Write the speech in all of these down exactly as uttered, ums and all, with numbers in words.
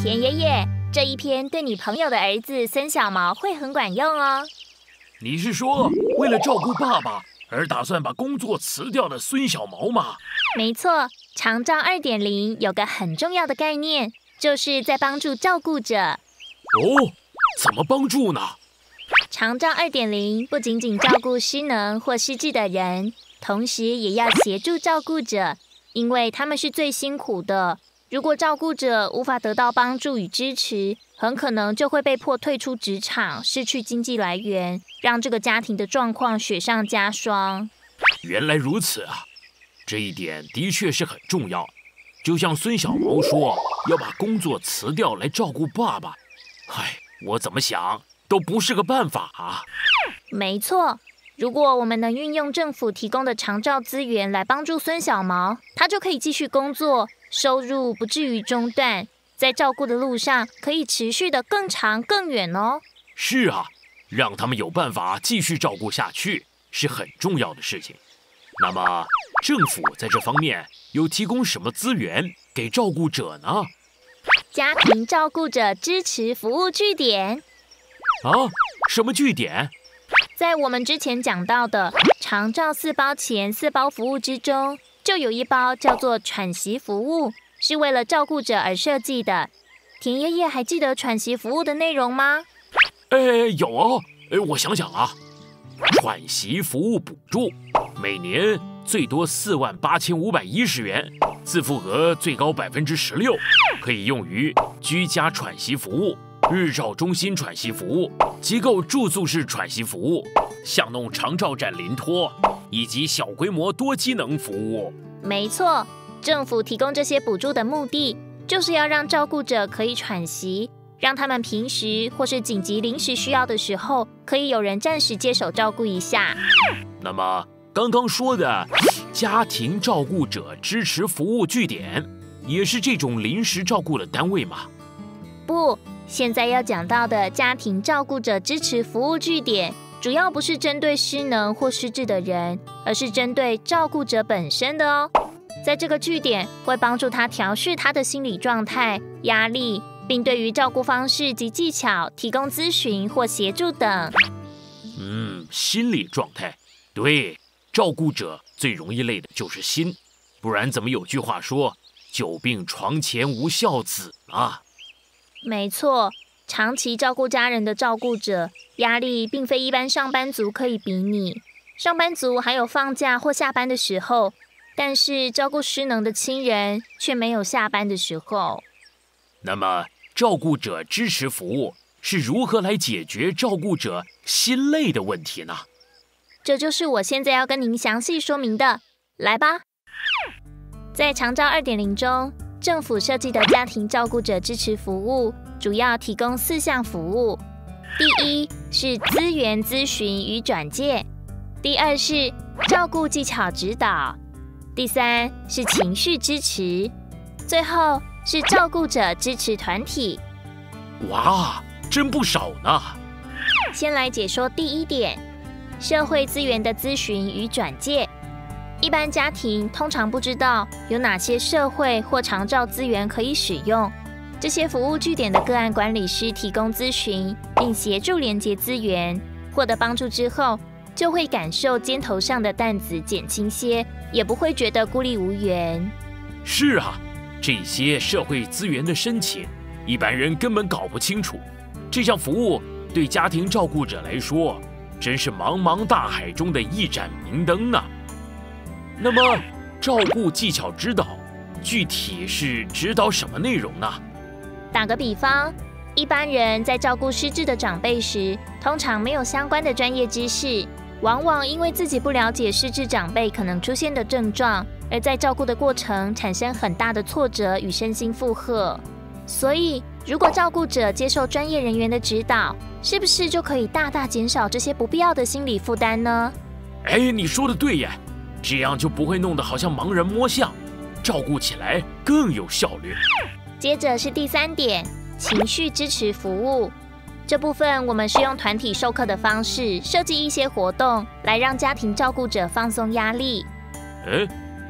田爷爷，这一篇对你朋友的儿子孙小毛会很管用哦。 你是说为了照顾爸爸而打算把工作辞掉的孙小毛吗？ 没错，长照 二点零 有个很重要的概念，就是在帮助照顾者。 哦，怎么帮助呢？ 长照 二点零 不仅仅照顾失能或失智的人，同时也要协助照顾者，因为他们是最辛苦的。如果照顾者无法得到帮助与支持，很可能就会被迫退出职场，失去经济来源，让这个家庭的状况雪上加霜。 原来如此啊，这一点的确是很重要。就像孙小毛说要把工作辞掉来照顾爸爸，唉，我怎么想都不是个办法啊。 没错，如果我们能运用政府提供的长照资源来帮助孙小毛，他就可以继续工作，收入不至于中断，在照顾的路上可以持续的更长更远哦。 是啊，让他们有办法继续照顾下去是很重要的事情。那么政府在这方面有提供什么资源给照顾者呢？ 家庭照顾者支持服务据点。 啊，什么据点？ 在我们之前讲到的长照四包前四包服务之中，就有一包叫做喘息服务，是为了照顾者而设计的。田爷爷还记得喘息服务的内容吗？ 哎，有哦，哎，我想想啊，喘息服务补助每年最多四万八千五百一十元，自付额最高百分之十六，可以用于居家喘息服务、日照中心喘息服务、机构住宿式喘息服务、巷弄长照站临托以及小规模多机能服务。 没错，政府提供这些补助的目的，就是要让照顾者可以喘息，让他们平时或是紧急临时需要的时候，可以有人暂时接手照顾一下。 那么刚刚说的家庭照顾者支持服务据点，也是这种临时照顾的单位吗？ 不，现在要讲到的家庭照顾者支持服务据点，主要不是针对失能或失智的人，而是针对照顾者本身的哦。在这个据点会帮助他调试他的心理状态、压力，并对于照顾方式及技巧提供咨询或协助等。 嗯，心理状态，对，照顾者最容易累的就是心，不然怎么有句话说“久病床前无孝子”啊？ 没错，长期照顾家人的照顾者，压力并非一般上班族可以比拟。上班族还有放假或下班的时候，但是照顾失能的亲人却没有下班的时候。 那么，照顾者支持服务是如何来解决照顾者心累的问题呢？ 这就是我现在要跟您详细说明的。来吧，在长照 二点零 中，政府设计的家庭照顾者支持服务主要提供四项服务。第一是资源咨询与转介，第二是照顾技巧指导，第三是情绪支持，最后是照顾者支持团体。 哇，真不少呢！ 先来解说第一点，社会资源的咨询与转介。一般家庭通常不知道有哪些社会或长照资源可以使用，这些服务据点的个案管理师提供咨询，并协助连结资源，获得帮助之后，就会感受肩头上的担子减轻些，也不会觉得孤立无援。 是啊，这些社会资源的申请，一般人根本搞不清楚。这项服务对家庭照顾者来说，真是茫茫大海中的一盏明灯啊。那么，照顾技巧指导，具体是指导什么内容呢？ 打个比方，一般人在照顾失智的长辈时，通常没有相关的专业知识，往往因为自己不了解失智长辈可能出现的症状，而在照顾的过程产生很大的挫折与身心负荷。所以，如果照顾者接受专业人员的指导，是不是就可以大大减少这些不必要的心理负担呢？ 哎，你说的对耶，这样就不会弄得好像盲人摸象，照顾起来更有效率。 接着是第三点，情绪支持服务。这部分我们是用团体授课的方式，设计一些活动，来让家庭照顾者放松压力。 哎，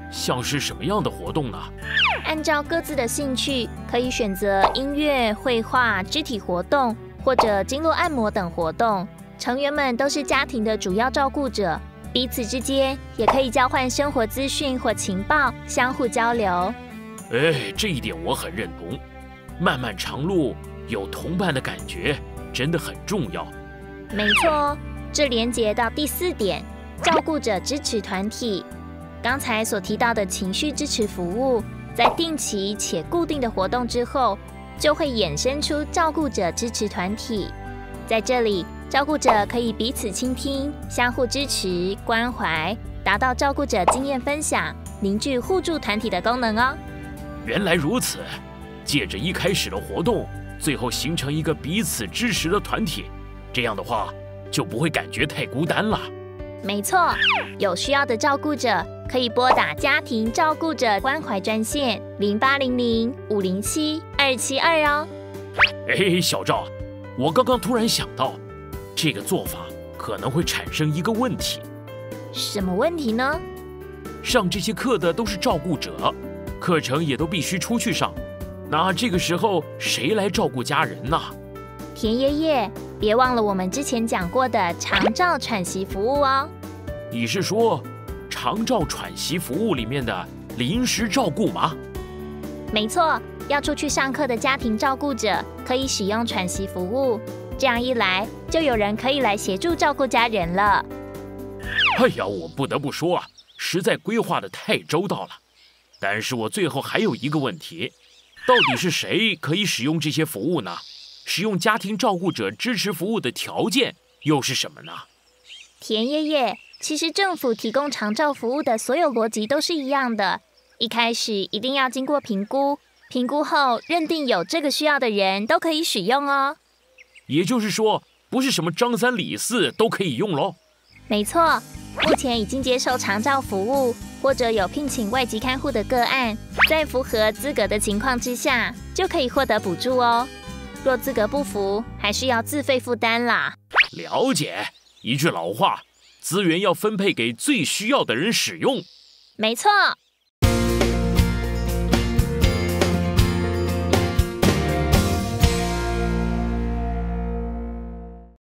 像是什么样的活动呢？ 按照各自的兴趣，可以选择音乐、绘画、肢体活动，或者经络按摩等活动。成员们都是家庭的主要照顾者，彼此之间也可以交换生活资讯或情报，相互交流。 哎，这一点我很认同。漫漫长路，有同伴的感觉真的很重要。 没错哦，这连结到第四点，照顾者支持团体。刚才所提到的情绪支持服务，在定期且固定的活动之后，就会衍生出照顾者支持团体。在这里，照顾者可以彼此倾听，相互支持、关怀，达到照顾者经验分享、凝聚互助团体的功能哦。 原来如此，借着一开始的活动，最后形成一个彼此支持的团体，这样的话就不会感觉太孤单了。 没错，有需要的照顾者可以拨打家庭照顾者关怀专线零八零零五零七二七二哦。 哎，小赵，我刚刚突然想到，这个做法可能会产生一个问题。 什么问题呢？ 上这些课的都是照顾者，课程也都必须出去上，那这个时候谁来照顾家人呢？ 田爷爷，别忘了我们之前讲过的长照喘息服务哦。 你是说长照喘息服务里面的临时照顾吗？ 没错，要出去上课的家庭照顾者可以使用喘息服务，这样一来，就有人可以来协助照顾家人了。 哎呀，我不得不说啊，实在规划的太周到了。但是我最后还有一个问题，到底是谁可以使用这些服务呢？使用家庭照顾者支持服务的条件又是什么呢？ 田爷爷，其实政府提供长照服务的所有逻辑都是一样的。一开始一定要经过评估，评估后认定有这个需要的人都可以使用哦。 也就是说，不是什么张三李四都可以用咯？ 没错，目前已经接受长照服务或者有聘请外籍看护的个案，在符合资格的情况之下，就可以获得补助哦。若资格不符，还是要自费负担啦。 了解，一句老话，资源要分配给最需要的人使用。 没错。